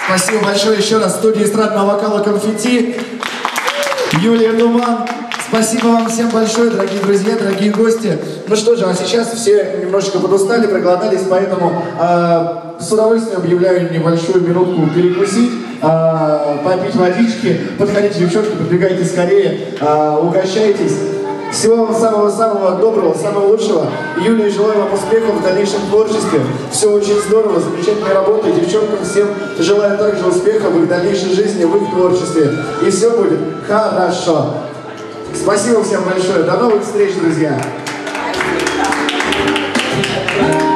Спасибо большое еще раз студии эстрадного вокала «Конфетти», Юлия Туман. Спасибо вам всем большое, дорогие друзья, дорогие гости. Ну что же, а сейчас все немножечко подустали, проголодались, поэтому с удовольствием объявляю небольшую минутку перекусить, попить водички. Подходите, девчонки, подбегайте скорее, угощайтесь. Всего вам самого-самого доброго, самого лучшего. Юлия, желаю вам успехов в дальнейшем творчестве. Все очень здорово, замечательная работа. Девчонкам всем желаю также успеха в их дальнейшей жизни, в их творчестве. И все будет хорошо. Спасибо всем большое. До новых встреч, друзья.